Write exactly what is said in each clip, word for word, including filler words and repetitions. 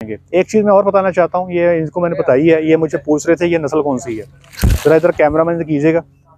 एक चीज़ मैं और बताना चाहता हूँ, ये इनको मैंने बताई है, ये मुझे पूछ रहे थे ये नस्ल कौन सी है। ज़रा इधर कैमरा मैन कीजिएगा।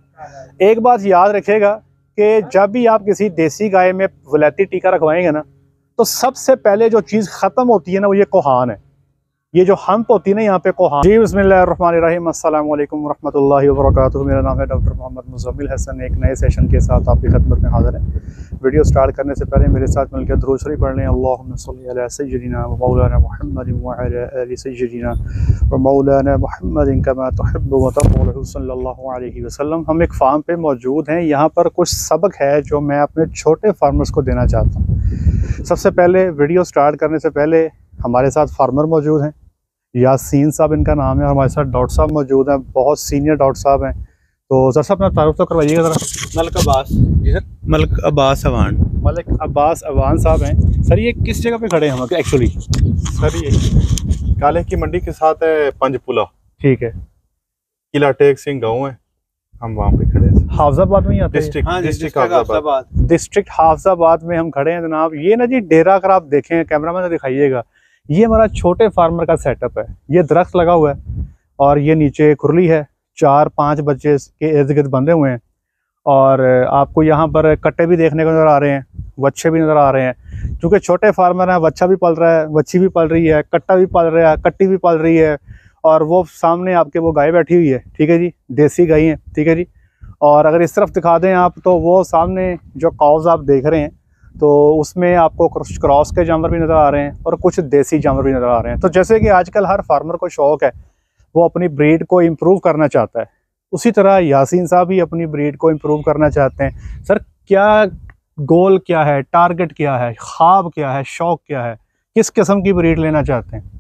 एक बात याद रखिएगा कि जब भी आप किसी देसी गाय में वलैती टीका रखवाएंगे ना, तो सबसे पहले जो चीज़ ख़त्म होती है ना वो ये कोहान है, ये जो हम्प होती है ना यहाँ पे कोहान। जी बिस्मिल्लाहिर्रहमानिर्रहीम, अस्सलाम वालेकुम रहमतुल्लाहि व बरकातुहू। मेरा नाम है डॉक्टर मोहम्मद मुज़म्मिल हसन। एक नए सेशन के साथ आपकी खिदमत में हाज़िर है। वीडियो स्टार्ट करने से पहले मेरे साथ मिलकर दुरूद शरीफ पढ़ लें। अल्लाहुम्मा सल्ली अला सय्यिदिना व मौलाना मुहम्मद व अला आलि सय्यिदिना व मौलाना मुहम्मद कमा तुहिब्बु व तर्ज़ू सल्लल्लाहु अलैहि वसल्लम। हम एक फार्म पे मौजूद हैं। यहाँ पर कुछ सबक है जो मैं अपने छोटे फार्मर्स को देना चाहता हूँ। सबसे पहले वीडियो स्टार्ट करने से पहले हमारे साथ फार्मर मौजूद हैं, यासीन साहब इनका नाम है। हमारे साथ डॉक्टर साहब मौजूद हैं, बहुत सीनियर डॉक्टर साहब हैं। तो सर साहब अपना तारुफ तो करवाइएगा ज़रा। मलिक अब्बास। जी सर। मलिक अब्बास अवान। मलिक अब्बास अवान साहब हैं। सर ये किस जगह पे खड़े हैं हम एक्चुअली? सर ये काले की मंडी के साथ है पंजपुला। ठीक है। किला टेक सिंह गाँव है, हम वहाँ पे खड़े हैं। हाफजाबाद में ही आते हैं? District district Hafizabad. District Hafizabad में हम खड़े हैं जनाब। ये ना जी डेरा, अगर आप देखें कैमरा में दिखाइएगा, ये हमारा छोटे फार्मर का सेटअप है। ये दरख्त लगा हुआ है और ये नीचे खुरली है, चार पांच बच्चे के इर्द गिर्द बंधे हुए हैं। और आपको यहाँ पर कट्टे भी देखने को नज़र आ रहे हैं, बच्चे भी नज़र आ रहे हैं। क्योंकि छोटे फार्मर हैं, बच्चा भी पल रहा है, बच्ची भी पल रही है, कट्टा भी पल रहा है, कट्टी भी पल रही है। और वो सामने आपके वो गाय बैठी हुई है, ठीक है जी, देसी गाय है, ठीक है जी। और अगर इस तरफ दिखा दें आप, तो वो सामने जो काउज आप देख रहे हैं, तो उसमें आपको क्रॉस के जानवर भी नज़र आ रहे हैं और कुछ देसी जानवर भी नज़र आ रहे हैं। तो जैसे कि आजकल हर फार्मर को शौक़ है, वो अपनी ब्रीड को इम्प्रूव करना चाहता है, उसी तरह यासीन साहब भी अपनी ब्रीड को इम्प्रूव करना चाहते हैं। सर क्या गोल क्या है, टारगेट क्या है, ख्वाब क्या है, शौक़ क्या है, किस किस्म की ब्रीड लेना चाहते हैं?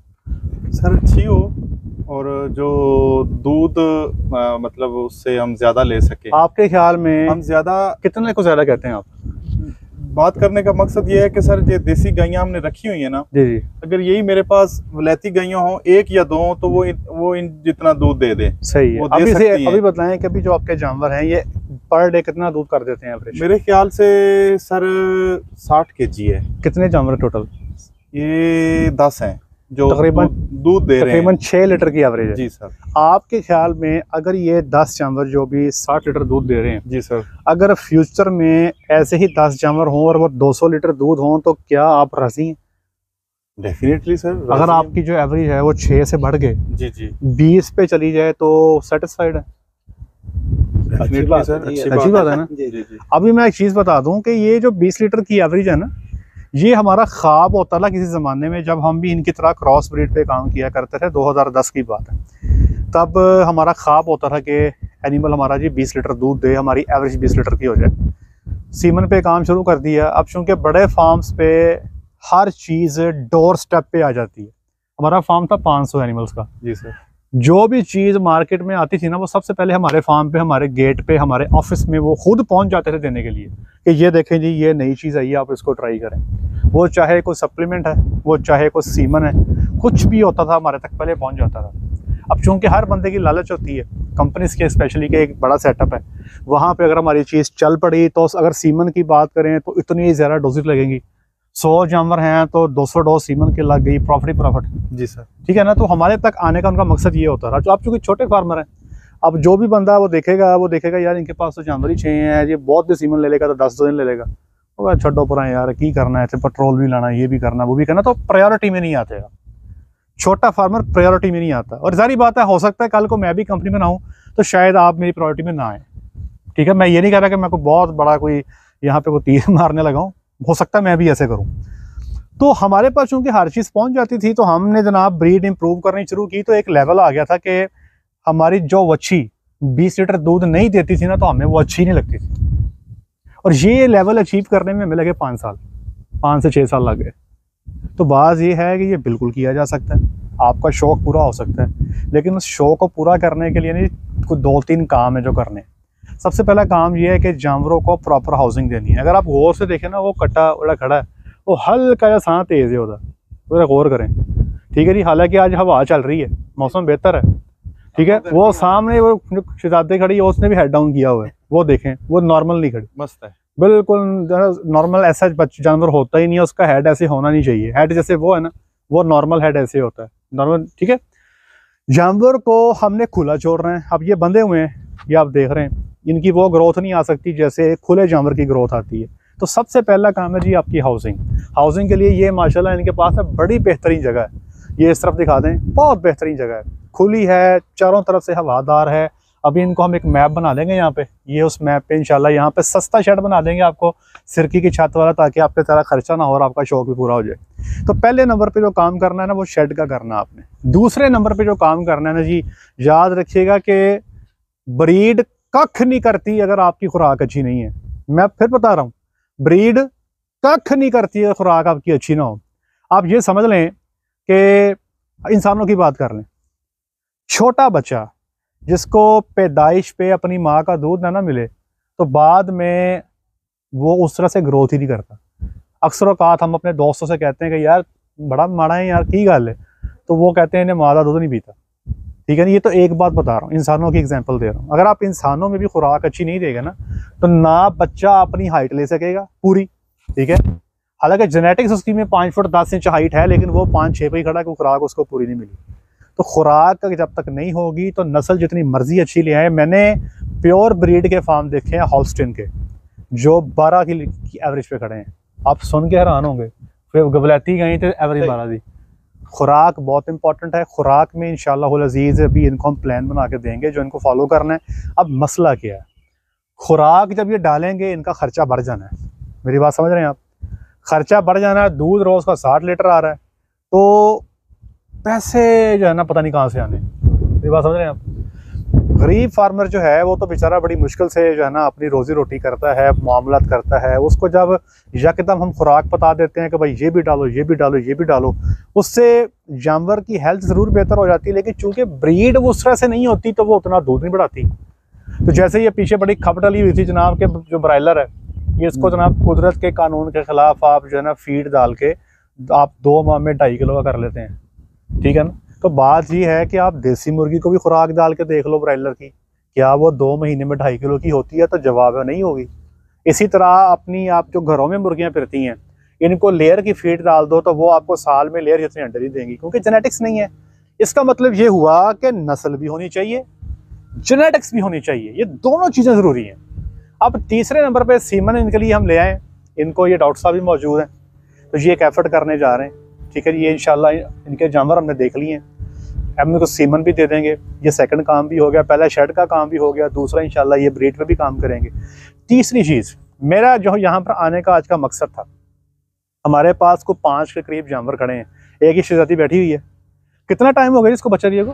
सर अच्छी हो और जो दूध आ, मतलब उससे हम ज़्यादा ले सके। आपके ख्याल में हम ज़्यादा कितने को ज़्यादा कहते हैं आप? बात करने का मकसद ये है कि सर ये देसी गायें हमने रखी हुई है ना, जी जी, अगर यही मेरे पास वलैती गायें हों, एक या दो, तो वो इन, वो इन जितना दूध दे दे। सही है। अभी से अभी बताएं कि अभी जो आपके जानवर हैं ये पर डे कितना दूध कर देते हैं एवरेज? मेरे ख्याल से सर साठ के जी है। कितने जानवर टोटल? ये दस हैं जो तकरीबन दूध दे रहे हैं। तकरीबन छह लीटर की एवरेज है। जी सर। आपके ख्याल में अगर ये दस जानवर जो भी साठ लीटर दूध दे रहे हैं, जी सर, अगर फ्यूचर में ऐसे ही दस जानवर हों और वो दो सौ लीटर दूध हों, तो क्या आप राजी हैं? Definitely sir. अगर आपकी जो एवरेज है वो छह से बढ़ के जी जी बीस पे चली जाए तो सेटिस्फाइड है? अच्छी बात है, अच्छी बात है ना। जी जी। अभी मैं एक चीज़ बता दूं कि ये जो बीस लीटर की एवरेज है ना, ये हमारा ख्वाब होता था किसी ज़माने में, जब हम भी इनकी तरह क्रॉस ब्रीड पे काम किया करते थे। दो हज़ार दस की बात है। तब हमारा ख्वाब होता था कि एनिमल हमारा जी बीस लीटर दूध दे, हमारी एवरेज बीस लीटर की हो जाए। सीमन पे काम शुरू कर दिया। अब चूँकि बड़े फार्म्स पे हर चीज़ डोर स्टेप पे आ जाती है। हमारा फार्म था पाँच सौ एनिमल्स का। जी सर। जो भी चीज़ मार्केट में आती थी ना, वो सबसे पहले हमारे फार्म पे, हमारे गेट पे, हमारे ऑफिस में वो खुद पहुंच जाते थे देने के लिए कि ये देखें जी, ये नई चीज़ आई है, आप इसको ट्राई करें। वो चाहे कोई सप्लीमेंट है, वो चाहे कोई सीमन है, कुछ भी होता था हमारे तक पहले पहुंच जाता था। अब चूंकि हर बंदे की लालच होती है, कंपनीज के स्पेशली के एक बड़ा सेटअप है, वहाँ पर अगर हमारी चीज़ चल पड़ी, तो अगर सीमन की बात करें तो इतनी ज़्यादा डोजेज लगेंगी। सौ जानवर हैं तो दो सौ डोज सीमन के लग गई, प्रॉफिट ही प्रॉफिट। जी सर। ठीक है ना। तो हमारे तक आने का उनका मकसद ये होता रहा। जो आप चूँकि छोटे फार्मर हैं, अब जो भी बंदा वो देखेगा वो देखेगा यार इनके पास तो जानवर ही छः हैं, ये बहुत भी सीमन ले लेगा तो दस दो दिन ले लेगा, वो छड्डो पर यार की करना है, पेट्रोल भी लाना, ये भी करना, वो भी करना, तो प्रायोरिटी में नहीं आते। छोटा फार्मर प्रायोरिटी में नहीं आता। और जारी बात है, हो सकता है कल को मैं भी कंपनी में ना हूँ तो शायद आप मेरी प्रायोरिटी में ना आए। ठीक है, मैं ये नहीं कह रहा कि मैं कोई बहुत बड़ा कोई यहाँ पे कोई तीर मारने लगा हूँ, हो सकता है मैं भी ऐसे करूँ। तो हमारे पास चूँकि हर चीज़ पहुँच जाती थी, तो हमने जनाब ब्रीड इंप्रूव करनी शुरू की। तो एक लेवल आ गया था कि हमारी जो वच्छी बीस लीटर दूध नहीं देती थी ना, तो हमें वो अच्छी नहीं लगती थी। और ये लेवल अचीव करने में हमें लगे पाँच साल, पाँच से छः साल लग गए। तो बात ये है कि ये बिल्कुल किया जा सकता है, आपका शौक़ पूरा हो सकता है। लेकिन उस शौक़ को पूरा करने के लिए नहीं, कुछ दो तीन काम है जो करने। सबसे पहला काम ये है कि जानवरों को प्रॉपर हाउसिंग देनी है। अगर आप गौर से देखें ना, वो कट्टा बड़ा खड़ा है, वो हल्का या सांस तेज़ है उधर, पूरा गौर करें। ठीक है जी। हालांकि आज हवा चल रही है, मौसम बेहतर है, ठीक है। वो सामने वो शहजादे खड़ी है, उसने भी हेड डाउन किया हुआ है, वो देखें, वो नॉर्मल नहीं खड़ी, मस्त है बिल्कुल नॉर्मल। ऐसा जानवर होता ही नहीं है, उसका हेड ऐसे होना नहीं चाहिए। हेड जैसे वो है ना, वो नॉर्मल हेड ऐसे होता है नॉर्मल, ठीक है। जानवर को हमने खुला छोड़ रहे हैं, अब ये बंधे हुए हैं, ये आप देख रहे हैं, इनकी वो ग्रोथ नहीं आ सकती जैसे खुले जानवर की ग्रोथ आती है। तो सबसे पहला काम है जी आपकी हाउसिंग। हाउसिंग के लिए ये माशाल्लाह इनके पास है बड़ी बेहतरीन जगह है, ये इस तरफ दिखा दें, बहुत बेहतरीन जगह है, खुली है, चारों तरफ से हवादार है। अभी इनको हम एक मैप बना देंगे यहाँ पे, ये उस मैप पे इंशाल्लाह यहाँ पे सस्ता शेड बना देंगे आपको सिरकी की छत वाला, ताकि आपके तरह खर्चा ना हो और आपका शौक भी पूरा हो जाए। तो पहले नंबर पे जो काम करना है ना वो शेड का करना आपने। दूसरे नंबर पे जो काम करना है ना जी, याद रखिएगा कि ब्रीड कख नहीं करती अगर आपकी खुराक अच्छी नहीं है। मैं फिर बता रहा हूँ, ब्रीड कख नहीं करती है खुराक आपकी अच्छी ना हो। आप ये समझ लें कि इंसानों की बात कर लें, छोटा बच्चा जिसको पैदाइश पे अपनी माँ का दूध ना ना मिले तो बाद में वो उस तरह से ग्रोथ ही नहीं करता। अक्सर औकात हम अपने दोस्तों से कहते हैं कि यार बड़ा माड़ा है यार, की गल है, तो वो कहते हैं इन्हें माँ का दूध नहीं पीता। ठीक है ना, ये तो एक बात बता रहा हूँ, इंसानों की एग्जांपल दे रहा हूँ। अगर आप इंसानों में भी खुराक अच्छी नहीं देगा ना तो ना बच्चा अपनी हाइट ले सकेगा पूरी, ठीक है। हालांकि जेनेटिक्स उसकी में पाँच फुट दस इंच हाइट है, लेकिन वो पाँच छः पे ही खड़ा कि खुराक उसको पूरी नहीं मिली। तो खुराक जब तक नहीं होगी तो नस्ल जितनी मर्जी अच्छी ले आए। मैंने प्योर ब्रीड के फार्म देखे हैं हॉल्स्टिन के, जो बारह की एवरेज पे खड़े हैं, आप सुन के हैरान होंगे। फिर गवलैती गई तो एवरेज बारह दी। खुराक बहुत इंपॉर्टेंट है, खुराक में इंशाल्लाह अजीज़ अभी इनको हम प्लान बना के देंगे जो इनको फॉलो करना है। अब मसला क्या है, खुराक जब ये डालेंगे इनका खर्चा बढ़ जाना है, मेरी बात समझ रहे हैं आप, खर्चा बढ़ जाना है। दूध रोज का साठ लीटर आ रहा है तो पैसे जो है ना पता नहीं कहाँ से आने, मेरी बात समझ रहे हैं आप। गरीब फार्मर जो है वो तो बेचारा बड़ी मुश्किल से जो है ना अपनी रोजी रोटी करता है, मामलात करता है। उसको जब यकदम हम खुराक बता देते हैं कि भाई ये भी डालो ये भी डालो ये भी डालो, उससे जानवर की हेल्थ ज़रूर बेहतर हो जाती है, लेकिन चूंकि ब्रीड वो उस तरह से नहीं होती तो वो उतना दूध नहीं बढ़ाती। तो जैसे ये पीछे बड़ी खप डली हुई थी जनाब के जो ब्रायलर है, ये इसको जनाब कुदरत के कानून के खिलाफ आप जो है ना फीड डाल के आप दो माह में ढाई किलो का कर लेते हैं, ठीक है ना। तो बात ये है कि आप देसी मुर्गी को भी खुराक डाल के देख लो ब्रायलर की, क्या वो दो महीने में ढाई किलो की होती है? तो जवाब है नहीं होगी। इसी तरह अपनी आप जो घरों में मुर्गियां फिरती हैं, इनको लेयर की फीड डाल दो तो वो आपको साल में लेयर जितने अंडे ही देंगी, क्योंकि जेनेटिक्स नहीं है। इसका मतलब ये हुआ कि नस्ल भी होनी चाहिए, जेनेटिक्स भी होनी चाहिए, ये दोनों चीज़ें ज़रूरी हैं। अब तीसरे नंबर पे सीमन इनके लिए हम ले आए, इनको ये डॉक्टर साहब भी मौजूद हैं, तो ये एक एफर्ट करने जा रहे हैं, ठीक है। ये इंशाल्लाह इनके जानवर हमने देख लिए हैं, अब इनको सीमन भी दे देंगे। ये सेकंड काम भी हो गया, पहला शेड का काम भी हो गया, दूसरा इंशाल्लाह ये ब्रीड पे भी काम करेंगे। तीसरी चीज़ मेरा जो यहाँ पर आने का आज का मकसद था, हमारे पास को पाँच के करीब जानवर खड़े हैं, एक ही शहजादी बैठी हुई है। कितना टाइम हो गया इसको बच्चा दिए को?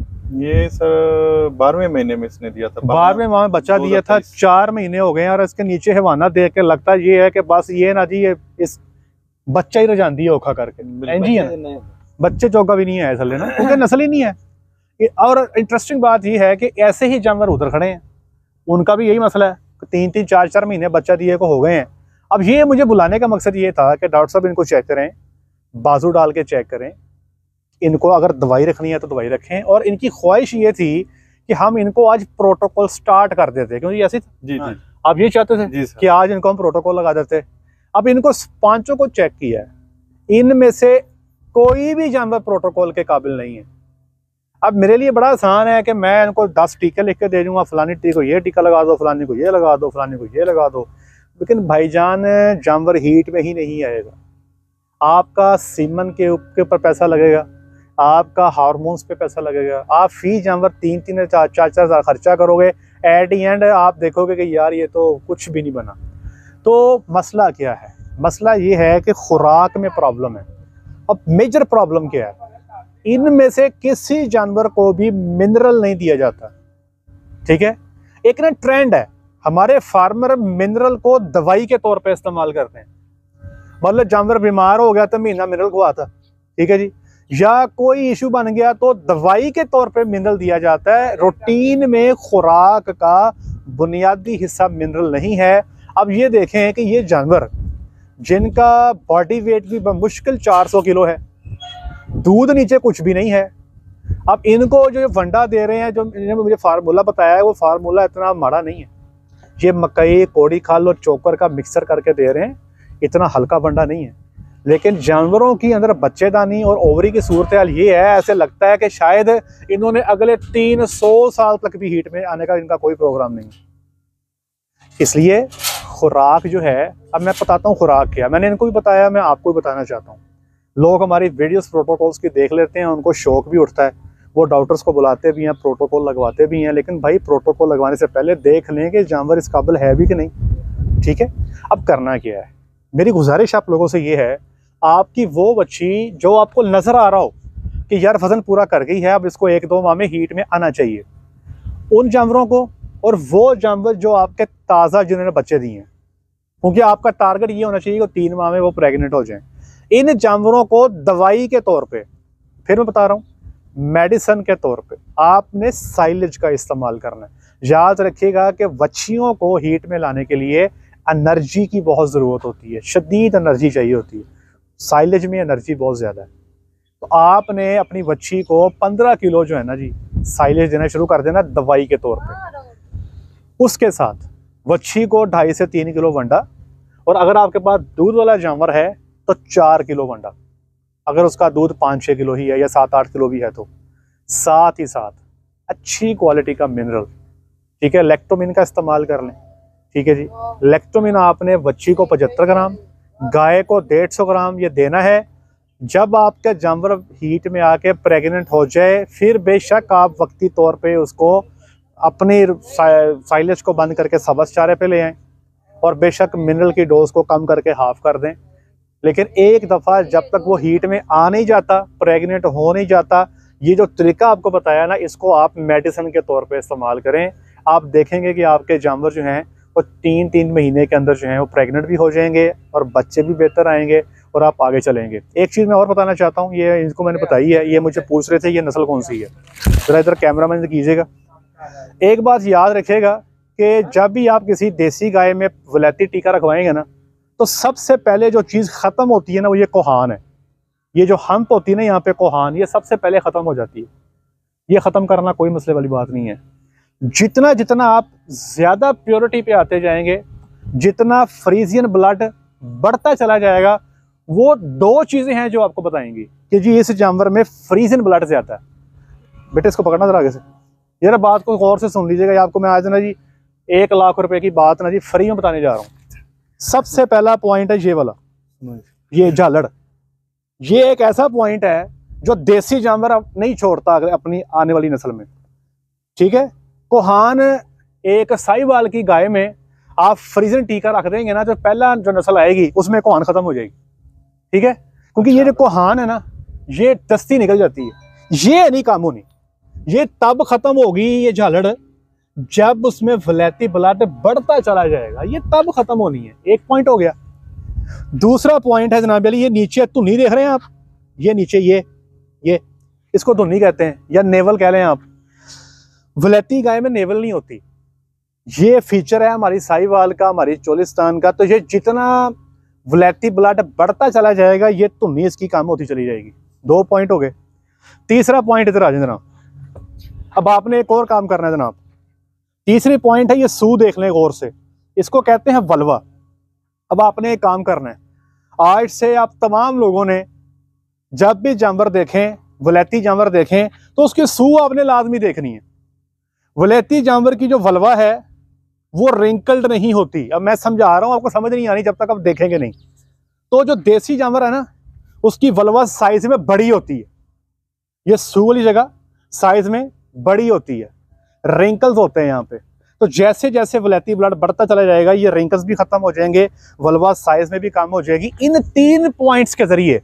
ये सर बारहवें महीने में इसने दिया था, बारहवें माह में बच्चा दिया था, चार महीने हो गए हैं। और इसके नीचे हैवाना देख के लगता ये है कि बस ये ना जी ये इस बच्चा ही रजान दिया औखा करके जी है ना, बच्चे चौका भी नहीं है असल ना, क्योंकि नस्ल ही नहीं है। और इंटरेस्टिंग बात ये है कि ऐसे ही जानवर उधर खड़े हैं, उनका भी यही मसला है, तीन तीन चार चार महीने बच्चा दिए को हो गए हैं। अब ये मुझे बुलाने का मकसद ये था कि डॉक्टर साहब इनको चेक करें, बाजू डाल के चेक करें, इनको अगर दवाई रखनी है तो दवाई रखें। और इनकी ख्वाहिश ये थी कि हम इनको आज प्रोटोकॉल स्टार्ट कर देते, क्योंकि ऐसे जी जी आप ये चाहते थे कि आज इनको हम प्रोटोकॉल लगा देते। अब इनको पांचों को चेक किया है, इनमें से कोई भी जानवर प्रोटोकॉल के काबिल नहीं है। अब मेरे लिए बड़ा आसान है कि मैं इनको दस टीके लिख के दे दूंगा, फलानी टीके को ये टीका लगा दो, फलानी को ये लगा दो, फलानी को ये लगा दो, लेकिन भाईजान जानवर हीट में ही नहीं आएगा। आपका सीमन के ऊपर पैसा लगेगा, आपका हार्मोन्स पे पैसा लगेगा, आप फी जानवर तीन तीन चार चार चार हज़ार खर्चा करोगे, एट दी एंड आप देखोगे कि यार ये तो कुछ भी नहीं बना। तो मसला क्या है? मसला ये है कि खुराक में प्रॉब्लम है। अब मेजर प्रॉब्लम क्या है, इनमें से किसी जानवर को भी मिनरल नहीं दिया जाता, ठीक है। एक ना ट्रेंड है, हमारे फार्मर मिनरल को दवाई के तौर पे इस्तेमाल करते हैं। मतलब जानवर बीमार हो गया तो महीना मिनरल खुआता, ठीक है जी, या कोई इशू बन गया तो दवाई के तौर पे मिनरल दिया जाता है। रूटीन में खुराक का बुनियादी हिस्सा मिनरल नहीं है। अब ये देखें कि ये जानवर जिनका बॉडी वेट भी मुश्किल चार सौ किलो है, दूध नीचे कुछ भी नहीं है, अब इनको जो वंडा दे रहे हैं, जो इन्होंने मुझे फार्मूला बताया है, वो फार्मूला इतना माड़ा नहीं है। ये मकई कोड़ी खाल और चोकर का मिक्सर करके दे रहे हैं, इतना हल्का वंडा नहीं है। लेकिन जानवरों की अंदर बच्चेदानी और ओवरी की सूरत हाल ये है, ऐसे लगता है कि शायद इन्होंने अगले तीन सौ साल तक भी हीट में आने का इनका कोई प्रोग्राम नहीं। इसलिए खुराक जो है, अब मैं बताता हूँ खुराक क्या, मैंने इनको भी बताया, मैं आपको भी बताना चाहता हूँ। लोग हमारी वीडियोस प्रोटोकॉल्स की देख लेते हैं, उनको शौक भी उठता है, वो डॉक्टर्स को बुलाते भी हैं, प्रोटोकॉल लगवाते भी हैं, लेकिन भाई प्रोटोकॉल लगवाने से पहले देख लें कि जानवर इस काबिल है भी कि नहीं। ठीक है, अब करना क्या है, मेरी गुजारिश आप लोगों से ये है, आपकी वो बच्ची जो आपको नज़र आ रहा हो कि यार वजन पूरा कर गई है, अब इसको एक दो माह में हीट में आना चाहिए, उन जानवरों को, और वो जानवर जो आपके ताज़ा जिन्होंने बच्चे दिए हैं, क्योंकि आपका टारगेट ये होना चाहिए कि तीन माह में वो प्रेग्नेंट हो जाएं, इन जानवरों को दवाई के तौर पे, फिर मैं बता रहा हूँ, मेडिसिन के तौर पे आपने साइलेज का इस्तेमाल करना है। याद रखिएगा कि बच्चियों को हीट में लाने के लिए एनर्जी की बहुत ज़रूरत होती है, शदीद एनर्जी चाहिए होती है, साइलेज में एनर्जी बहुत ज़्यादा है। तो आपने अपनी बच्ची को पंद्रह किलो जो है ना जी साइलेज देना शुरू कर देना दवाई के तौर पे, उसके साथ बच्ची को ढाई से तीन किलो वंडा, और अगर आपके पास दूध वाला जानवर है तो चार किलो वंडा, अगर उसका दूध पाँच छः किलो ही है या सात आठ किलो भी है तो, साथ ही साथ अच्छी क्वालिटी का मिनरल, ठीक है, लैक्टोमिन का इस्तेमाल कर लें। ठीक है जी, लैक्टोमिन आपने बच्ची को पचहत्तर ग्राम, गाय को डेढ़ सौ ग्राम ये देना है। जब आपका जानवर हीट में आके प्रेग्नेंट हो जाए, फिर बेशक आप वक्ती तौर पे उसको अपनी साइलेज को बंद करके सबस चारे पे ले आएँ, और बेशक मिनरल की डोज को कम करके हाफ कर दें। लेकिन एक दफ़ा जब तक वो हीट में आ नहीं जाता, प्रेग्नेंट हो नहीं जाता, ये जो तरीका आपको बताया ना, इसको आप मेडिसिन के तौर पे इस्तेमाल करें। आप देखेंगे कि आपके जानवर जो हैं वो तीन तीन महीने के अंदर जो हैं वो प्रेग्नेंट भी हो जाएंगे और बच्चे भी बेहतर आएंगे और आप आगे चलेंगे। एक चीज़ मैं और बताना चाहता हूँ, ये इनको मैंने बताई है, ये मुझे पूछ रहे थे ये नस्ल कौन सी है, ज़रा इधर कैमरा मैन कीजिएगा। एक बात याद रखिएगा कि जब भी आप किसी देसी गाय में वलैती टीका रखवाएंगे ना, तो सबसे पहले जो चीज़ ख़त्म होती है ना वो ये कोहान है। ये जो हम्प होती है ना यहाँ पे कोहान, ये सबसे पहले ख़त्म हो जाती है। ये ख़त्म करना कोई मसले वाली बात नहीं है। जितना जितना आप ज़्यादा प्योरिटी पे आते जाएंगे, जितना फ्रीजियन ब्लड बढ़ता चला जाएगा, वो दो चीज़ें हैं जो आपको बताएंगी कि जी इस जानवर में फ्रीजियन ब्लड ज़्यादा है। बेटे इसको पकड़ना जरा आगे से, यार बात को गौर से सुन लीजिएगा। आपको मैं आज ना जी एक लाख रुपए की बात ना जी फ्री में बताने जा रहा हूँ। सबसे पहला पॉइंट है ये वाला, ये झालड़। ये एक ऐसा पॉइंट है जो देसी जानवर नहीं छोड़ता अपनी आने वाली नस्ल में। ठीक है, कोहान एक साहिवाल की गाय में आप फ्रीजन टीका रख देंगे ना, जो पहला जो नस्ल आएगी उसमें कोहान खत्म हो जाएगी। ठीक है, क्योंकि ये जो कोहान है ना, ये दस्ती निकल जाती है, ये नहीं काम होनी। ये तब खत्म होगी ये झालड़ जब उसमें वलैती ब्लड बढ़ता चला जाएगा, ये तब खत्म होनी है। एक पॉइंट हो गया। दूसरा पॉइंट है जनाब अली, ये नीचे धुनी देख रहे हैं आप, ये नीचे ये ये इसको धुनी कहते हैं या नेवल कह लें आप। वलैती गाय में नेवल नहीं होती, ये फीचर है हमारी साहिवाल का, हमारी चोलिस्तान का। तो ये जितना वलैती ब्लड बढ़ता चला जाएगा, ये धुनी इसकी कम होती चली जाएगी। दो पॉइंट हो गए। तीसरा पॉइंट इधर आ जाए जनाब। अब आपने एक और काम करना है जनाब। तीसरी पॉइंट है, ये सू देख लें गौर से, इसको कहते हैं वलवा। अब आपने एक काम करना है, आज से आप तमाम लोगों ने जब भी जानवर देखें, वलैती जानवर देखें, तो उसकी सू आपने लाजमी देखनी है। वलैती जानवर की जो वलवा है वो रिंकल्ड नहीं होती। अब मैं समझा रहा हूं, आपको समझ नहीं आनी जब तक आप देखेंगे नहीं। तो जो देसी जानवर है ना, उसकी वलवा साइज में बड़ी होती है। ये सू वाली जगह साइज में बड़ी होती है, रिंकल्स होते हैं यहाँ पे। तो जैसे जैसे वलैती ब्लड बढ़ता चला जाएगा, ये रिंकल्स भी खत्म हो जाएंगे, वलवा साइज में भी कम हो जाएगी। इन तीन पॉइंट्स के जरिए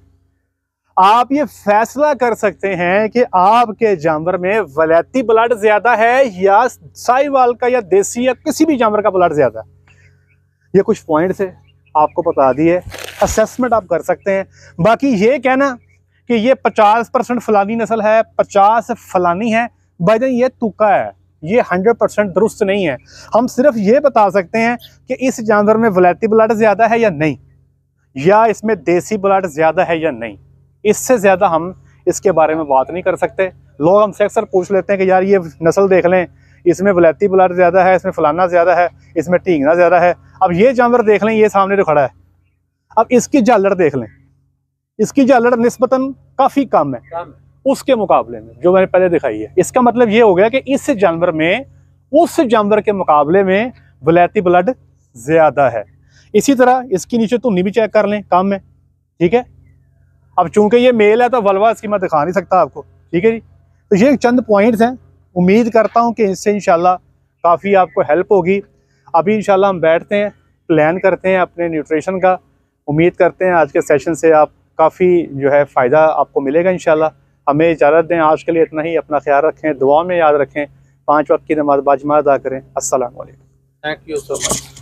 आप ये फैसला कर सकते हैं कि आपके जानवर में वलैती ब्लड ज्यादा है या साहिवाल का या देसी या किसी भी जानवर का ब्लड ज्यादा है। ये कुछ पॉइंट्स है आपको बता दिए, असेसमेंट आप कर सकते हैं। बाकी ये कहना कि ये पचास परसेंट फलानी नस्ल है, पचास फलानी है, भाईजान ये तुक्का है, ये हंड्रेड परसेंट दुरुस्त नहीं है। हम सिर्फ ये बता सकते हैं कि इस जानवर में वलैती ब्लड ज्यादा है या नहीं, या इसमें देसी ब्लड ज्यादा है या नहीं। इससे ज्यादा हम इसके बारे में बात नहीं कर सकते। लोग हमसे अक्सर पूछ लेते हैं कि यार ये नस्ल देख लें, इसमें वलैती ब्लड ज्यादा है, इसमें फलाना ज्यादा है, इसमें टींगना ज्यादा है। अब ये जानवर देख लें, ये सामने जो खड़ा है, अब इसकी झालड़ देख लें, इसकी जलड़ निस्बतन काफ़ी कम है, कम है उसके मुकाबले में जो मैंने पहले दिखाई है। इसका मतलब ये हो गया कि इस जानवर में उस जानवर के मुकाबले में वलैती ब्लड ज़्यादा है। इसी तरह इसकी नीचे धुन्नी भी चेक कर लें, कम है, ठीक है। अब चूंकि ये मेल है तो वलवा इसकी मैं दिखा नहीं सकता आपको, ठीक है जी। तो ये चंद पॉइंट्स हैं, उम्मीद करता हूँ कि इससे इंशाल्लाह काफ़ी आपको हेल्प होगी। अभी इंशाल्लाह हम बैठते हैं, प्लान करते हैं अपने न्यूट्रिशन का। उम्मीद करते हैं आज के सेशन से आप काफ़ी जो है फ़ायदा आपको मिलेगा इंशाल्लाह। हमें इजाज़त दें, आज के लिए इतना ही। अपना ख्याल रखें, दुआ में याद रखें, पाँच वक्त की नमाज़ बाजमा अदा करें। अस्सलाम वालेकुम। Thank you so much.